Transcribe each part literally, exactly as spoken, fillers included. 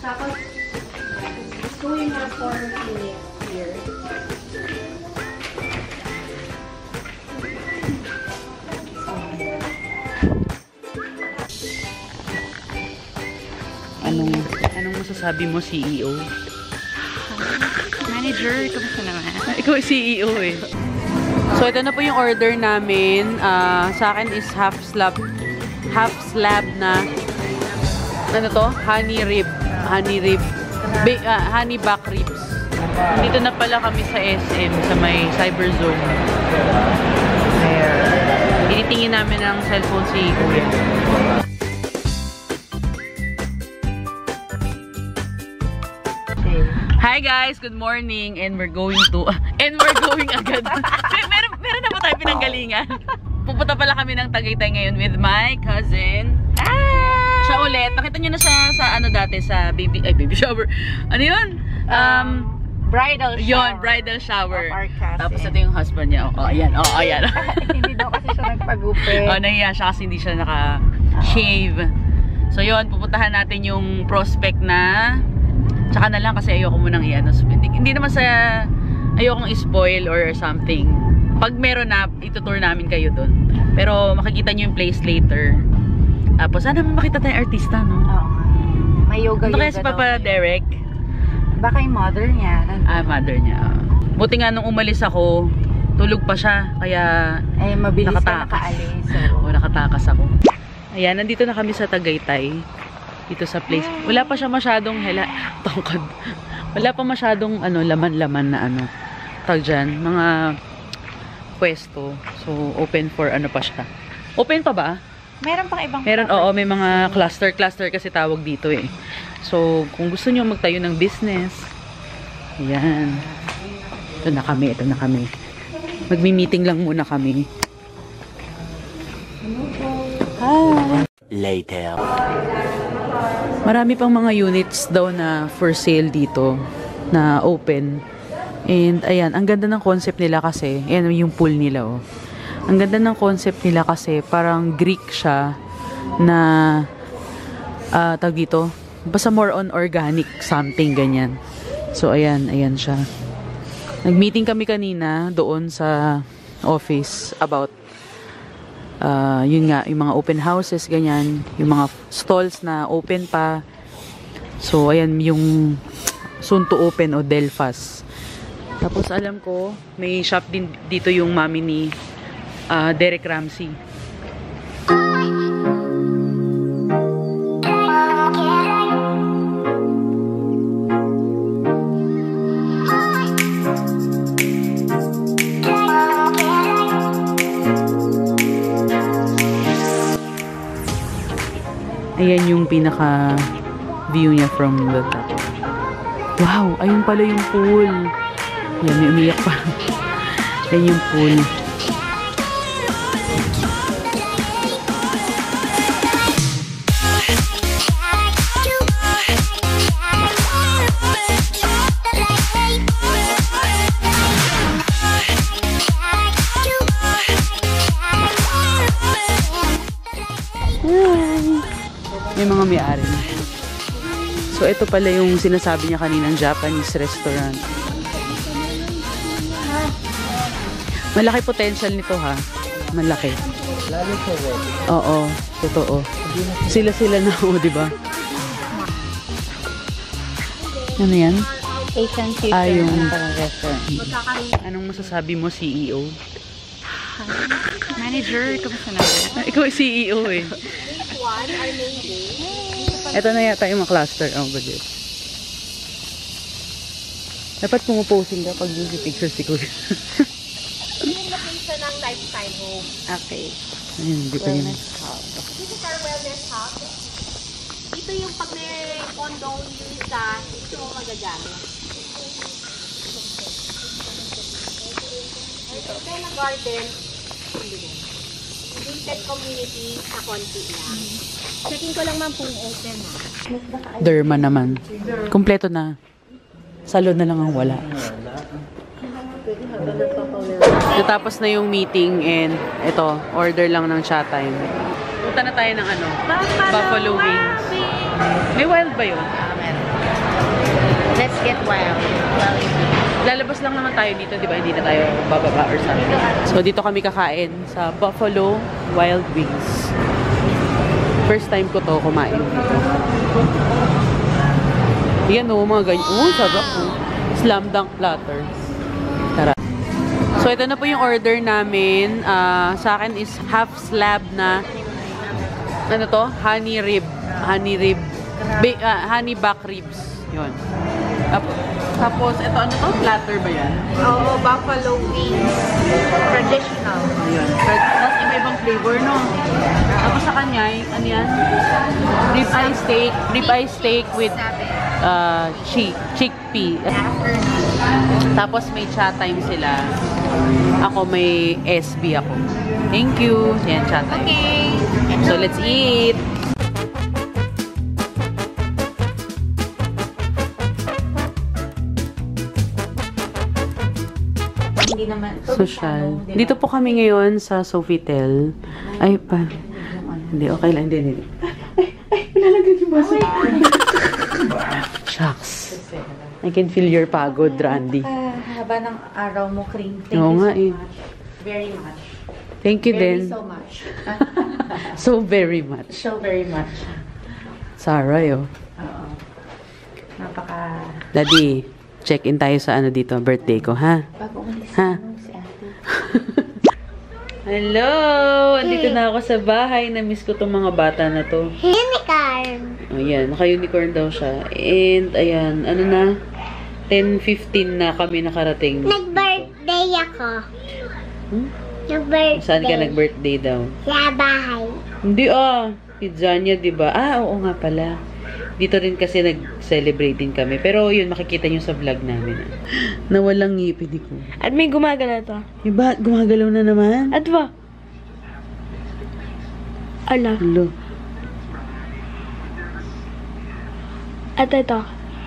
Tapos, doing our corner here. Anong, anong masasabi mo, C E O? Manager, kamusta naman? Ikaw ay C E O eh. So, ito na po yung order namin. Uh, sa akin is half slab, half slab na, ano to? Honey rib. Honey rib. Ba uh, honey back ribs. Dito na pala kami sa S M, sa may cyber zone. There. Tinitingin namin ang cellphone si Kuya. Hi guys, good morning, and we're going to and we're going agad. meron, meron na ba tayo pinanggalingan? Pupunta pala kami ng Tagaytay ngayon with my cousin. Ah! Siya ulit. Nakita niyo na siya sa ano dati sa baby ay baby shower. Ano 'yun? Um, um bridal shower. Yon, bridal shower. Tapos ito yung husband niya. Oh, ayan. Oh, ayan. Hindi daw kasi siya nagpagupit. Oh, nahiya siya kasi hindi siya naka-shave. So yon, pupuntahan natin yung prospect na tsaka na lang kasi ayoko munang i-ano. Hindi, hindi naman sa ayokong i-spoil or something. Pag meron na, itutour namin kayo dun. Pero makikita nyo yung place later. Tapos sana makita tayong artista, no? Oo. May yoga-yoga daw. Baka si Papa Derek. Baka yung mother niya. Nandun. Ah, mother niya. Buti nga nung umalis ako, tulog pa siya. Kaya eh, mabilis nakatakas. ka nakaalis. So. Oo, nakatakas ako. Ayan, nandito na kami sa Tagaytay. Dito sa place. Wala pa siya masyadong hela, tongkod. Wala pa masyadong ano, laman-laman na ano. Tag dyan, mga pwesto. So, open for ano pa siya. Open pa ba? Meron pang ibang Meron, oo, may mga cluster-cluster kasi tawag dito eh. So, kung gusto nyo magtayo ng business, ayan. Ito na kami, ito na kami. Magmi-meeting lang muna kami. Hi! Later. Marami pang mga units daw na for sale dito na open. And ayan, ang ganda ng concept nila kasi, ayan yung pool nila oh. Ang ganda ng concept nila kasi parang Greek siya na uh, tawag dito, basta more on organic something ganyan. So ayan, ayan siya. Nag-meeting kami kanina doon sa office about Uh, yun nga, yung mga open houses, ganyan. Yung mga stalls na open pa. So, ayan, yung soon to open o Delphas. Tapos, alam ko, may shop din dito yung mami ni uh, Derek Ramsey. Ayan yung pinaka view niya from the top. Wow! Ayun pala yung pool. Yan, may umiyak pa. Ayan yung pool. May mga may-ari na. So, ito pala yung sinasabi niya kaninang Japanese restaurant. Malaki potential nito ha. Malaki. Lalo sa web. Oo, totoo. Sila-sila na o, diba? Ano yan? Asian future ah, yung restaurant. Anong masasabi mo, C E O? Manager, kamusta naman? Ikaw ay C E O eh. Ito na yata yung mga cluster. Oh, budget. Dapat pumuposing ka pag yung picture si Kuya. Yung location ng lifestyle home. Okay. Ayun, hindi pa yun. This is our wellness hub. Ito yung pag may condo yung isa, ito yung magagamit. Ito, kaya na garden, gated community sa konti lang. Checking ko lang man kung open ha. Derma naman. Kompleto na. Salon na lang ang wala. Natapos na yung meeting and ito, order lang ng chat time. Punta na tayo ng ano, Buffalo Wings. May wild ba yun? Ah, meron. Let's get wild. Wild. Lalabas lang naman tayo dito, di ba? Hindi na tayo bababa or something. So, dito kami kakain sa Buffalo Wild Wings. First time ko to kumain dito. Yan o, mga ganyan. Oh, sarap po. Slam dunk platter. Tara. So, ito na po yung order namin. Uh, sa akin is half slab na ano to? Honey rib. Honey rib. Ba uh, honey back ribs. Yun. Tapos, ito ano to? Platter ba yan? Oo, buffalo wings. Traditional. Ayun. Tapos, iba-ibang flavor, no? Tapos sa kanya, ano yan? Rib eye steak. Rib eye steak with uh, chick chickpea. Tapos, may chat time sila. Ako, may S B ako. Thank you. Yan, chat time. Okay. So, let's eat! Hindi naman. Social. Dito po kami ngayon sa Sofitel. Ay, pa. Hindi, okay lang. Hindi, hindi. Ay, ay, ilalagay yung baso. Shucks. I can feel your pagod, Randy. Haba ng araw mo, Kring. Thank Oo you nga so eh. much. Very much. Thank you Very din. so much. So very much. So very much. Sarah, yo. Oo. Napaka... Daddy, check-in tayo sa ano dito, birthday ko, ha? Bago umalis Ha? si ate. Hello! Andito na ako sa bahay. Na-miss ko tong mga bata na to. Unicorn. Ayan, naka-unicorn daw siya. And, ayan, ano na? ten fifteen na kami nakarating. Nag-birthday ako. Hmm? Nag-birthday. Saan ka nag-birthday daw? Sa bahay. Hindi ah. Pizzania, di ba? Ah, oo nga pala. Dito rin kasi nag-celebrate din kami. Pero yun, makikita nyo sa vlog namin. Ah. Nawalang ngipin ko. At may gumagala to. Iba, gumagalaw na naman. At ba? Ala. Hello. At ito.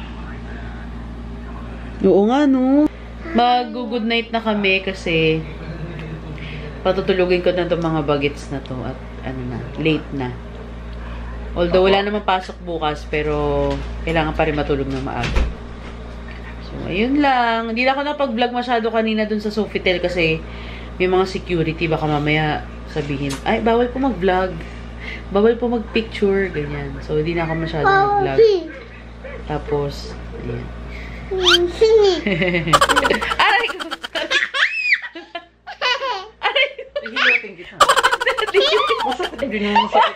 Oo nga, no? Mag-good night na kami kasi patutulugin ko na itong mga bagets na to at ano na, late na. Although wala naman pasok bukas, pero kailangan pa rin matulog na maaga. So, ayun lang. Hindi na ako napag-vlog masyado kanina dun sa Sofitel kasi may mga security. Baka mamaya sabihin, ay, bawal po mag-vlog. Bawal po mag-picture. Ganyan. So, hindi na ako masyado mag-vlog. Tapos, ayan. Aray ko! Aray ko! Hihilutin kita. Masakit din yung masakit.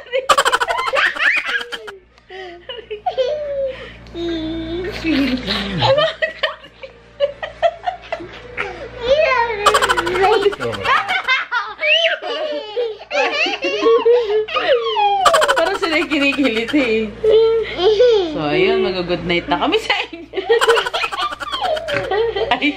Parang sila yung kinikilit eh. So, ayun. Mag-good night na kami sa inyo. Ay.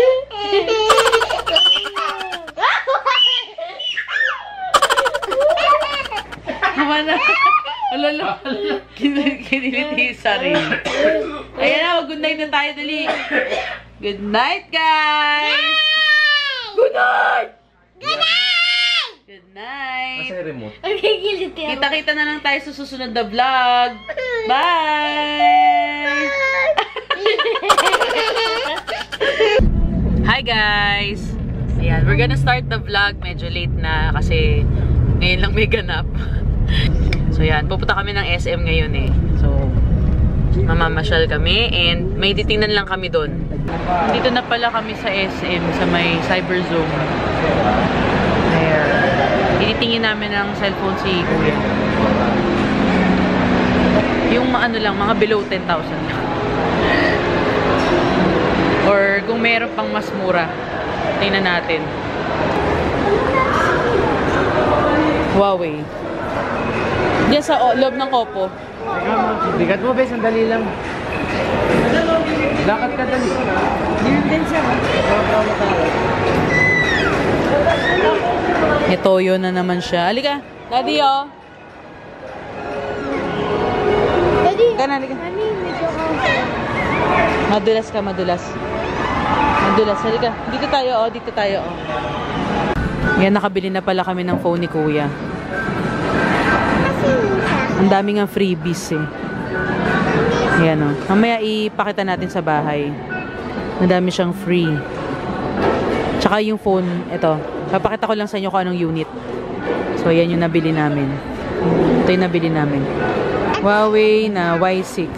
Tama na. Alala. Kinilit yung sarili. Ayan na. Good night na tayo. Dali. Good night, guys. Good night. Good night! Good night. Nasa yung remote. Nagigilit yan. Kita-kita na lang tayo sa susunod na vlog. Bye! Hi guys! Ayan, we're gonna start the vlog. Medyo late na kasi ngayon lang may ganap. So yan, pupunta kami ng S M ngayon eh. So, mamamasyal kami and may titingnan lang kami doon. Dito na pala kami sa S M, sa may Cyber Zone. There. Ititingin namin ng cellphone si Kuya. Yung ano lang, mga below ten thousand lang. Or kung meron pang mas mura, tingnan natin. Huawei. Diyan sa oh, loob ng Oppo. Teka mo, bigat mo, be, sandali lang. Lakad ka dali. Yun din siya. May toyo na naman siya. Halika. Daddy, oh. Daddy, Halika na, halika. mami, medyo ako. Madulas ka, madulas. Madulas. Halika. Dito tayo, oh. Dito tayo, oh. Yan, nakabili na pala kami ng phone ni Kuya. Kasi minsan, Ang dami nga freebies, eh. minsan, Ayan o. Mamaya ipakita natin sa bahay. Madami siyang free. Tsaka yung phone, ito. Papakita ko lang sa inyo kung anong unit. So, ayan yung nabili namin. Ito yung nabili namin. Huawei na Y six.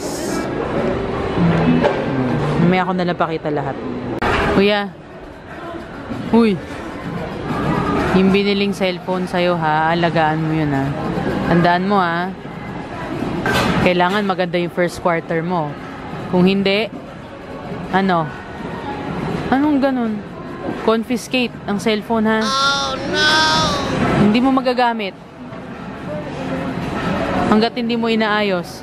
Mamaya ako nalang pakita lahat. Kuya. Uy. Yung biniling cellphone sa'yo ha, alagaan mo yun ha. Tandaan mo ha. Kailangan maganda yung first quarter mo. Kung hindi, ano? Anong ganun? Confiscate ang cellphone ha. Oh no! Hindi mo magagamit. Hanggat hindi mo inaayos.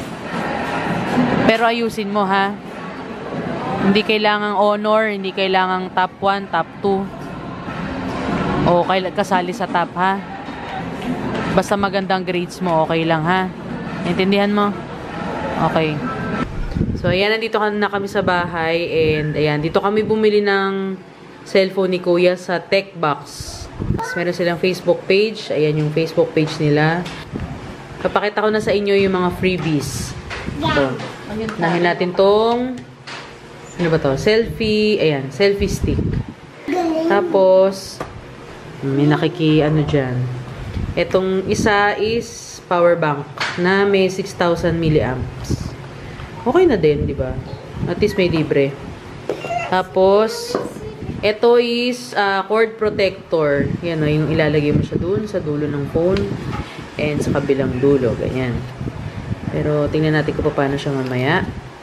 Pero ayusin mo ha. Hindi kailangang honor, hindi kailangang top one, top two. O kasali sa top ha. Basta magandang grades mo, okay lang ha. Intindihan mo? Okay. So ayan, nandito na kami sa bahay. And ayan, dito kami bumili ng cellphone ni Kuya sa Tech Box. Meron silang Facebook page. Ayan yung Facebook page nila. Papakita ko na sa inyo yung mga freebies. Ito. Nahin natin tong ano ba to? Selfie. Ayan. Selfie stick. Tapos may nakiki ano dyan. Itong isa is power bank na may six thousand milliamps. Okay na din, di ba? At least may libre. Tapos ito is uh, cord protector. Yan o, yung ilalagay mo siya dun sa dulo ng phone. And sa kabilang dulo, ganyan. Pero, tingnan natin kung paano siya mamaya.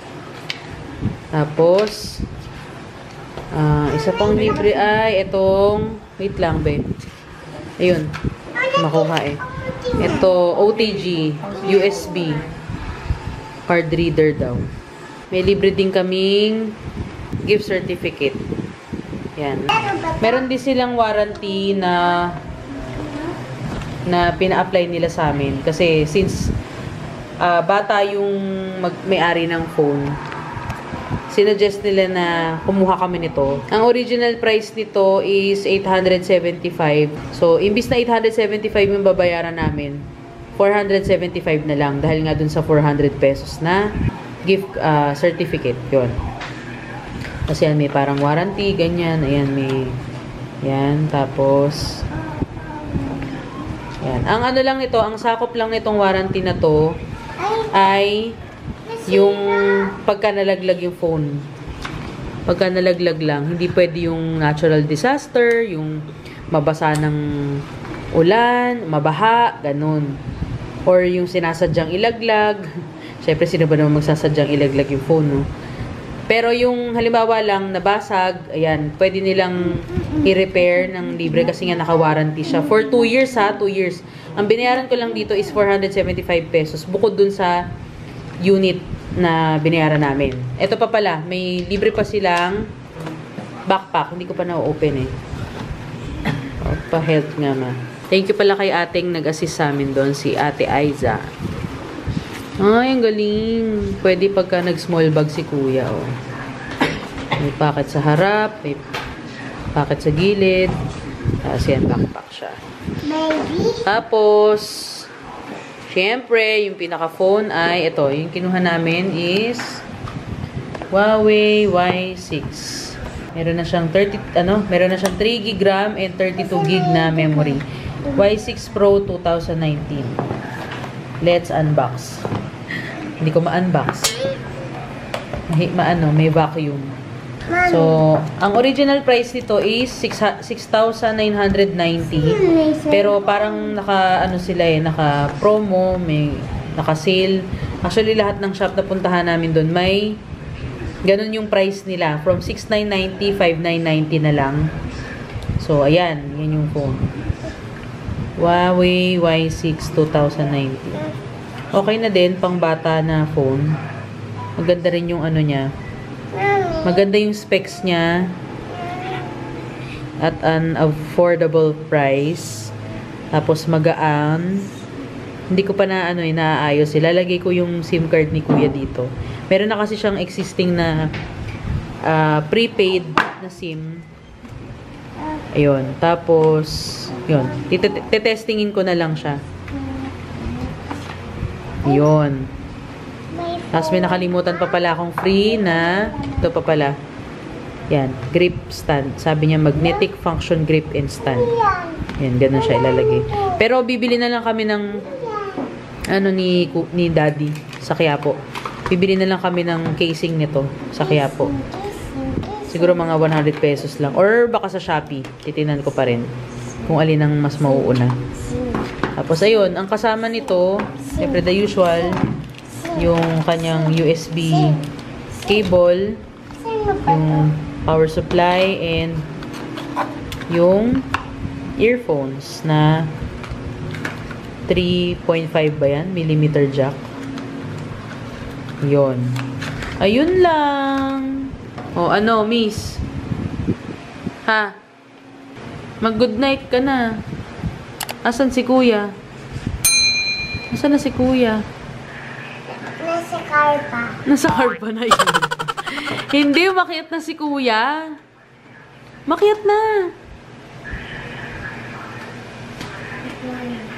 Tapos, uh, isa pang libre ay itong, wait lang, be. Ayun, makuha eh. Ito, O T G, U S B, card reader daw. May libre din kaming gift certificate. Yan. Meron din silang warranty na na pina-apply nila sa amin. Kasi since uh, bata yung may-ari ng phone, sinuggest nila na kumuha kami nito. Ang original price nito is eight hundred seventy-five. So, imbis na eight hundred seventy-five yung babayaran namin, four hundred seventy-five na lang. Dahil nga dun sa four hundred pesos na gift uh, certificate. Yun. Kasi yan, may parang warranty, ganyan. Ayan, may yan. Tapos yan. Ang ano lang nito, ang sakop lang nitong warranty na to ay yung pagka nalaglag yung phone. Pagka nalaglag lang, hindi pwede yung natural disaster, yung mabasa ng ulan, mabaha, ganun. Or yung sinasadyang ilaglag. Siyempre, sino ba naman magsasadyang ilaglag yung phone, no? Pero yung halimbawa lang nabasag, ayan, pwede nilang i-repair ng libre kasi nga naka-warranty siya. For two years ha, two years. Ang binayaran ko lang dito is four hundred seventy-five pesos bukod dun sa unit na binayaran namin. Ito pa pala, may libre pa silang backpack. Hindi ko pa na-open eh. O, pa-health nga ma. Thank you pala kay ating nag-assist sa amin doon, si Ate Aiza. Ay, ang galing. Pwede pagka nag-small bag si Kuya, oh. May packet sa harap, may packet sa gilid. Tapos yan, backpack siya. Tapos, syempre, yung pinaka-phone ay, ito, yung kinuha namin is Huawei Y six. Meron na siyang thirty, ano, meron na siyang three gig RAM and thirty-two gig na memory. Y six Pro twenty nineteen. Let's unbox. Hindi ko ma-unbox. May, maano, may vacuum. So, ang original price nito is six thousand nine hundred ninety. Pero parang naka, ano sila eh, naka promo, may naka sale. Actually, lahat ng shop na puntahan namin doon, may ganun yung price nila. From six thousand nine hundred ninety, five thousand nine hundred ninety na lang. So, ayan. Yan yung phone. Huawei Y six twenty nineteen. Okay na din, pang bata na phone. Maganda rin yung ano niya. Maganda yung specs niya. At an affordable price. Tapos magaan. Hindi ko pa na ano eh, naaayos. Ilalagay ko yung SIM card ni Kuya dito. Meron na kasi siyang existing na uh, prepaid na SIM. Ayun. Tapos, yun. Titestingin ko na lang siya. Yun. Tapos may nakalimutan pa pala akong free na, ito pa pala. Yan, grip stand. Sabi niya magnetic function grip and stand. Yan, ganun siya ilalagay. Pero bibili na lang kami ng ano ni, ni daddy sa Quiapo. Bibili na lang kami ng casing nito sa Quiapo. Siguro mga one hundred pesos lang. Or baka sa Shopee. Titinan ko pa rin kung alin ang mas mauuna. Tapos ayun, ang kasama nito, siyempre the usual, yung kanyang U S B cable, yung power supply, and yung earphones na three point five ba yan? Millimeter jack. Yun. Ayun lang. O, ano, miss? Ha? Mag-good night ka na. Asan si kuya? Asan na si kuya? Nasa car pa. Nasa car pa na yun. Hindi, makiat na si kuya. Makiat na.